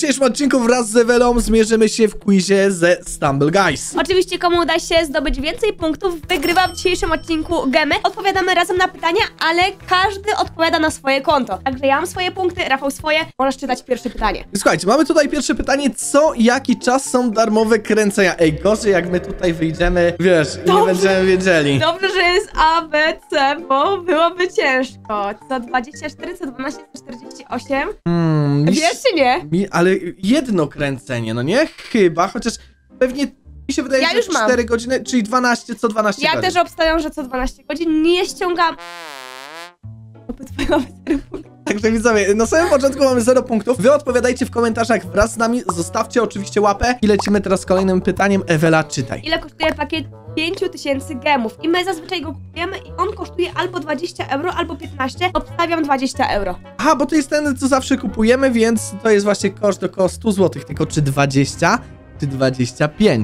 dzisiejszym odcinku wraz z Ewelą zmierzymy się w quizie ze Stumble Guys. Oczywiście komu uda się zdobyć więcej punktów, wygrywa w dzisiejszym odcinku gemy. Odpowiadamy razem na pytania, ale każdy odpowiada na swoje konto. Także ja mam swoje punkty, Rafał swoje. Możesz czytać pierwsze pytanie. Słuchajcie, mamy tutaj pierwsze pytanie. Co i jaki czas są darmowe kręcenia? Ej, gorzej jak my tutaj wyjdziemy, wiesz, i nie będziemy wiedzieli. Dobrze, że jest A, B, C, bo byłoby ciężko. Co 24, co 12, co 48? Wiesz czy nie? Ale jedno kręcenie, no nie? Chyba, chociaż pewnie mi się wydaje, Ja że już mam. 4 godziny, czyli 12 co 12 Ja godzin. też obstawiam, że co 12 godzin nie ściągam. Także widzowie, na samym początku mamy 0 punktów. Wy odpowiadajcie w komentarzach wraz z nami, zostawcie oczywiście łapę i lecimy teraz z kolejnym pytaniem. Ewela, czytaj. Ile kosztuje pakiet 5000 gemów? I my zazwyczaj go kupujemy i on kosztuje albo 20 euro, albo 15. Obstawiam 20 euro. Aha, bo to jest ten, co zawsze kupujemy, więc to jest właśnie koszt około 100 zł, tylko czy 20, czy 25?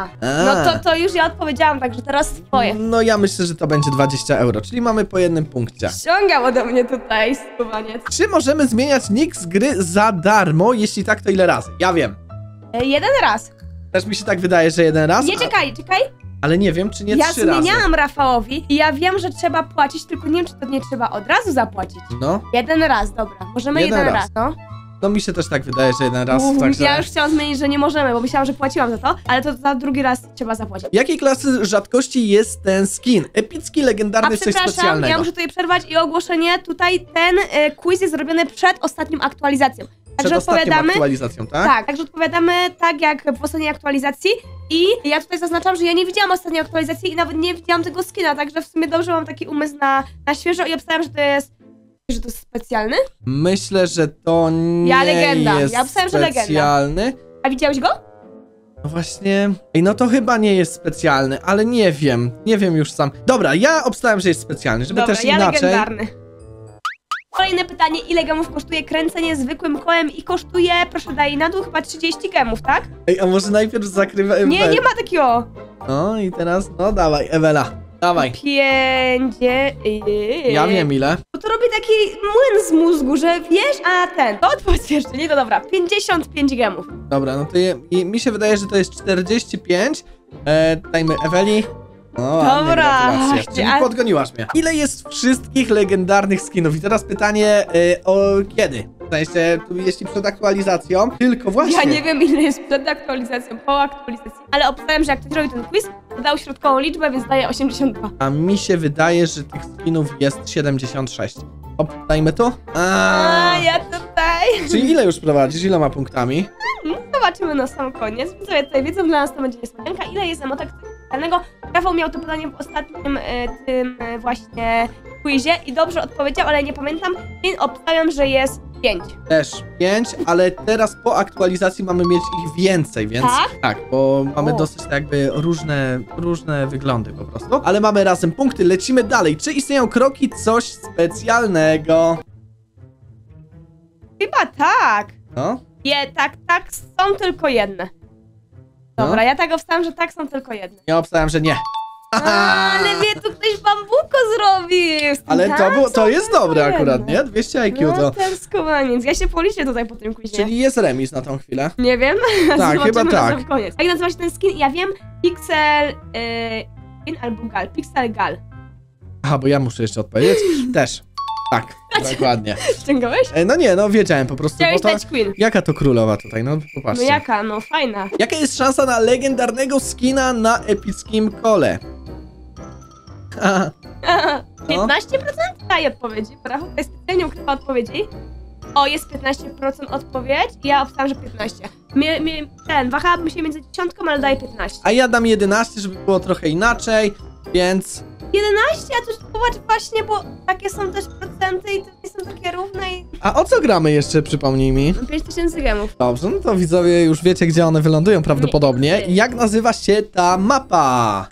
No to już ja odpowiedziałam, także teraz twoje. No ja myślę, że to będzie 20 euro, czyli mamy po jednym punkcie. Ściągam ode mnie tutaj skubaniec. Czy możemy zmieniać nick z gry za darmo? Jeśli tak, to ile razy? Ja wiem. Jeden raz. Też mi się tak wydaje, że jeden raz. Nie, czekaj. Ale nie wiem, czy nie Ja 3 razy. zmieniałam Rafałowi i ja wiem, że trzeba płacić, tylko nie wiem, czy to nie trzeba od razu zapłacić. No, Jeden raz, dobra. Możemy Jeden jeden raz. raz, no. no mi się też tak wydaje, że jeden raz, także... Ja już chciałam zmienić, że nie możemy, bo myślałam, że płaciłam za to, ale to za drugi raz trzeba zapłacić. Jakiej klasy rzadkości jest ten skin? Epicki, legendarny, coś przepraszam, specjalnego? ja muszę tutaj przerwać i ogłoszenie. Tutaj ten quiz jest zrobiony przed ostatnią aktualizacją. Przed ostatnią aktualizacją, tak? Tak, także odpowiadamy tak jak w ostatniej aktualizacji i ja tutaj zaznaczam, że ja nie widziałam ostatniej aktualizacji i nawet nie widziałam tego skina, także w sumie dobrze mam taki umysł na świeżo i obstawiam, że to jest specjalny. Myślę, że to nie legenda. jest Ja obstawiam, że legenda. specjalny. A widziałeś go? No właśnie... Ej, no to chyba nie jest specjalny, ale nie wiem. Nie wiem już sam. Dobra, ja obstawiam, że jest specjalny, żeby Dobra, też ja inaczej... legendarny. Kolejne pytanie, ile gemów kosztuje kręcenie zwykłym kołem i kosztuje, proszę daj na dół, chyba 30 gemów, tak? Ej, a może najpierw zakrywamy... Nie ma takiego. No i teraz, no dawaj, Ewela, dawaj. 5. Ja wiem ile. Bo to robi taki młyn z mózgu, że wiesz, a ten, to odpowiedz jeszcze, nie, to dobra, 55 gemów. Dobra, no to mi się wydaje, że to jest 45. Dajmy Eweli. O, ładnie, Dobra. gratulacje. Czyli podgoniłaś mnie. Ile jest wszystkich legendarnych skinów? I teraz pytanie, o kiedy? W sensie, jeśli przed aktualizacją, tylko właśnie. Ja nie wiem, ile jest przed aktualizacją, po aktualizacji, ale obstawiam, że jak ktoś robi ten quiz, to dał środkową liczbę, więc daje 82. A mi się wydaje, że tych skinów jest 76. Dajmy to? A ja tutaj. Czyli ile już prowadzisz? Iloma punktami? Zobaczymy na sam koniec. Widzowie tutaj wiedzą, dla nas to będzie niespodzianka. Ile jest emotek specjalnego? Rafał miał to pytanie w ostatnim tym właśnie quizie i dobrze odpowiedział, ale nie pamiętam, więc obstawiam, że jest 5. Też 5, ale teraz po aktualizacji mamy mieć ich więcej, więc... Tak, bo mamy dosyć tak jakby różne wyglądy po prostu. Ale mamy razem punkty, lecimy dalej. Czy istnieją kroki coś specjalnego? Chyba tak. No? Tak, są tylko jedne. Dobra, No. ja tak obstawiam, że tak, są tylko jedne. Ja obstawiam, że nie. Ale mnie tu ktoś bambuko zrobił! Ale Tak, to jest są tylko dobre akurat, jedne. nie? 200 IQ No to... ten skubaniec. Ja się policzę tutaj po tym quizie. Czyli jest remis na tą chwilę. Nie wiem. Tak, Zobaczymy chyba na tak. sam koniec. Jak nazywa się ten skin? Ja wiem. Pixel... Skin albo Gal. Pixel Gal. Aha, bo ja muszę jeszcze odpowiedzieć. Też. Tak, dokładnie. Ściągałeś? No nie, no wiedziałem po prostu, Chciałeś bo to... dać Queen. Jaka to królowa tutaj, no No popatrzcie. jaka? No fajna. Jaka jest szansa na legendarnego skina na epickim kole? 15% daje odpowiedzi. Brawo, tutaj specjalnie ukrywa odpowiedzi. O, jest 15% odpowiedź. Ja obstawiam, że 15. Wahałabym się między 10, ale daję 15. A ja dam 11, żeby było trochę inaczej, więc... 11? A to zobacz właśnie, bo takie są też procenty i to nie są takie równe i... A o co gramy jeszcze, przypomnij mi? 5000 gemów. Dobrze, no to widzowie już wiecie, gdzie one wylądują prawdopodobnie. I jak nazywa się ta mapa?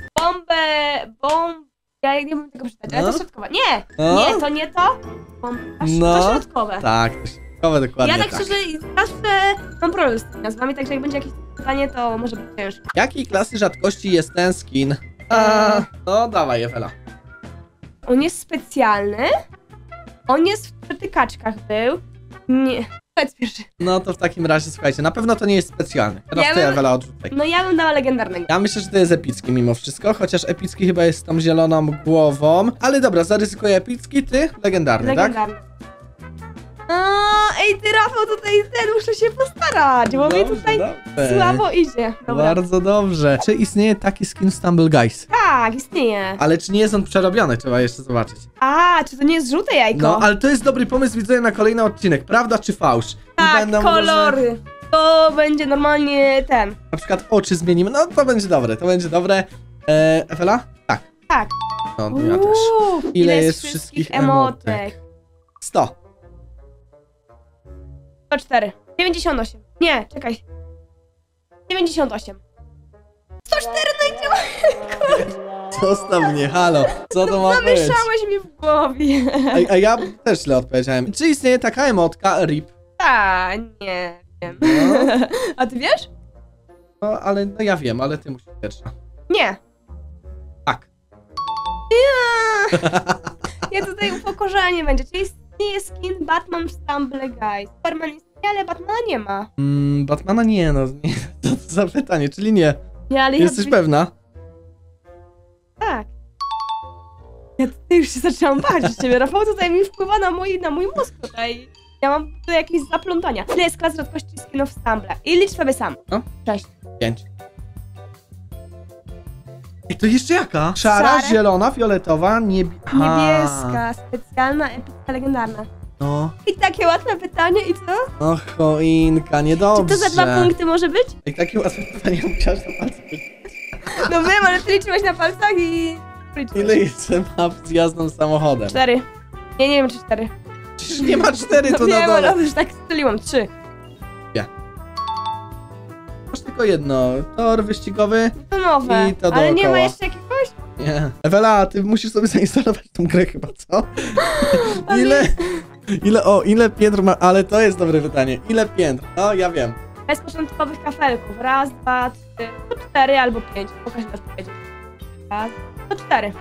Ja nie wiem tego przeczytać, ale No. to środkowe. Nie! No. Nie, to nie to. To środkowe. Tak, to środkowe dokładnie Ja tak tak. szczerze zawsze mam problem z tymi nazwami, także jak będzie jakieś pytanie, to może być ciężko. Jakiej klasy rzadkości jest ten skin? No dawaj, Ewela. On jest specjalny. On jest w przetykaczkach był. Nie. Powiedz pierwszy. No to w takim razie, słuchajcie, na pewno to nie jest specjalny. Teraz Ja ty, bym- Ewela, odrzucaj. No ja bym dała legendarnego. Ja myślę, że to jest epicki mimo wszystko, chociaż epicki chyba jest z tą zieloną głową. Ale dobra, zaryzykuję epicki, ty legendarny, tak? Legendarny. Ej, ty Rafał, tutaj muszę się postarać, bo mi tutaj dobrze. słabo idzie. Dobra. Bardzo dobrze. Czy istnieje taki skin Stumble Guys? Tak, istnieje. Ale czy nie jest on przerobiony? Trzeba jeszcze zobaczyć. Czy to nie jest żółte jajko? No, ale to jest dobry pomysł, widzę, na kolejny odcinek. Prawda czy fałsz? I Tak, będą kolory. Może, To będzie normalnie ten. na przykład oczy zmienimy. No, to będzie dobre, to będzie dobre. Ewela? Tak. Tak. No, to ja też. Ile jest wszystkich emotek? 100. 104. 98. Nie, czekaj. 98. 104, no i działa. Zostaw mnie, halo. Co to ma być? Zamieszałeś mi w głowie. A ja też źle odpowiedziałem. Czy istnieje taka emotka RIP? Nie wiem. No. A ty wiesz? No, ale no ja wiem, ale ty musisz pierwsza. Nie. Tak. Ja tutaj upokorzenie będzie. Czyli istnieje skin Batman w Stumble Guys. Superman istnieje, ale Batmana nie ma. Batmana nie, no nie. To za pytanie, czyli nie. Nie, ale Jesteś pewna? Tak. Ja tutaj już się zaczęłam bać z ciebie. Rafał tutaj mi wpływa na mój mózg tutaj. Ja mam tutaj jakieś zaplątania. Ile jest klas rzadkości skinów w Stumble? I licz sobie sam. No. 6. 5. Ej, to jeszcze jaka? Szara, Szare. zielona, fioletowa, Niebieska, specjalna, epicka, legendarna. No, I takie łatwe pytanie i co? no choinka, niedobrze. Czy to za 2 punkty może być? Ej, takie łatwe pytanie musiałaś na palce być. No wiem, ale ty liczyłeś na palcach i... Ile jest map z jazdą samochodem? 4. Nie wiem czy 4. Przecież nie ma 4 No tu na wiem, dole. ale już tak strzeliłam. 3. Masz tylko jedno, tor wyścigowy. To nowe. I to ale nie dookoła. ma jeszcze jakiegoś? Nie. Ewela, ty musisz sobie zainstalować tą grę chyba, co? Ile piętr ma... Ale to jest dobre pytanie. Ile piętr? No, ja wiem. Bez początkowych kafelków. 1, 2, 3. To 4 albo 5. Pokaż mi odpowiedzi. 1, to 4.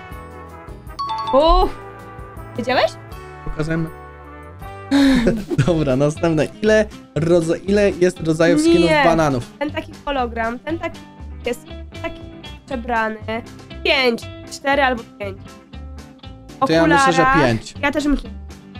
Wiedziałeś? Pokażemy. Dobra, następne. Ile jest rodzajów skinów Nie. bananów? Ten taki hologram, ten taki jest taki przebrany. 5. 4 albo 5. To ja myślę, że 5. Ja też myślę.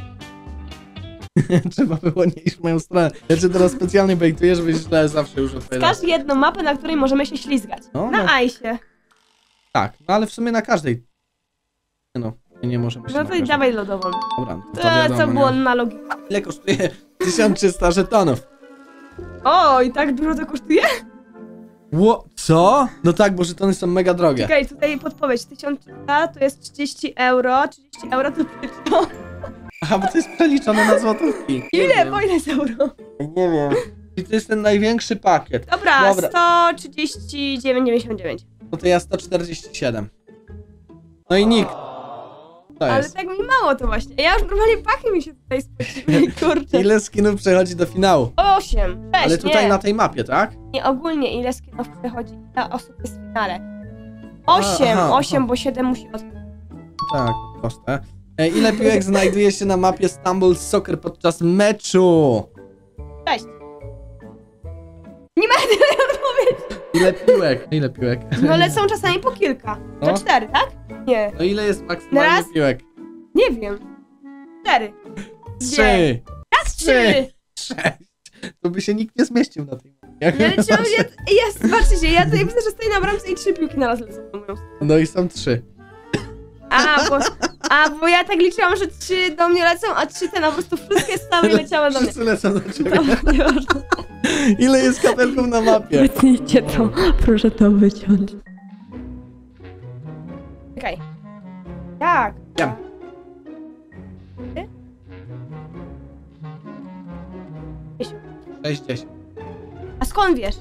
Trzeba było nie iść w moją stronę. Ja cię teraz specjalnie bejtuję, żebyś źle zawsze już odpowiadał. Wskaż jedną mapę, na której możemy się ślizgać. No, Na no. Aisie. Tak, no ale w sumie na każdej. No, nie możemy się No na to i każdej. dawaj lodową. Dobra, to wiadomo, Co nie? było na logikę? Ile kosztuje 1300 żetonów? O, i tak dużo to kosztuje? Co? No tak, bo żetony są mega drogie. Czekaj, tutaj podpowiedź. 1300 to jest 30 euro. 30 euro to przecież. Aha, bo to jest przeliczone na złotówki. Nie Ile? wiem. Po ile jest euro? Nie wiem. I to jest ten największy pakiet. Dobra, Dobra. 139,99. No to ja 147. No i nikt. To Ale jest. tak mi mało to właśnie. Ja już normalnie pachy mi się tutaj spociły, kurczę. Ile skinów przechodzi do finału? 8, 6, Ale tutaj nie. na tej mapie, tak? Nie, ogólnie ile skinów przechodzi, ile osób jest w finale. 8, Aha, 8, aha. bo 7 musi odpaść. Tak, proste. Ile piłek znajduje się na mapie Stumble Soccer podczas meczu? 6. Nie ma tyle odpowiedzi. Ile piłek? Ile piłek? No lecą czasami po kilka. To No. 4, tak? Nie. No ile jest maksymalnie Raz. piłek? Nie wiem. 4. 3. Raz 3. 6. To by się nikt nie zmieścił na tej mapie. Ja liczyłam, zobaczcie, ja tutaj widzę, że stoi na bramce i 3 piłki na raz lecą. No i są 3. Bo ja tak liczyłam, że 3 do mnie lecą, a 3 te po prostu wszystkie stały i leciały do mnie. Wszyscy lecą do ciebie. Dobra, nieważne. Ile jest kapelków na mapie? Wytnijcie to, proszę to wyciąć. Czekaj. Jak? Wiem. Ty? 6, 10. A skąd wiesz?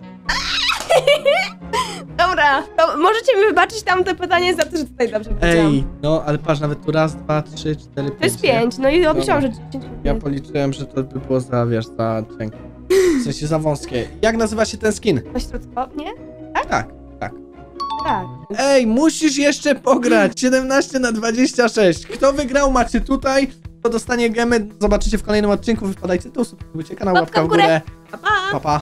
Dobra, to możecie mi wybaczyć tamte pytanie za to, że tutaj dobrze powiedziałam. Ej, no ale patrz, nawet tu raz, 2, 3, 4, 5. To jest 5, no i obliczałam, że 10. Ja policzyłem, że to by było za, wiesz, za cienkie. W sensie za wąskie. Jak nazywa się ten skin? Pośrodkowo, nie? Tak, tak. Tak. Ej, musisz jeszcze pograć! 17 na 26. Kto wygrał macie tutaj kto dostanie gemy, zobaczycie w kolejnym odcinku. Wpadajcie tu, subskrybujcie kanał, łapka w górę. Pa, pa! Pa, pa.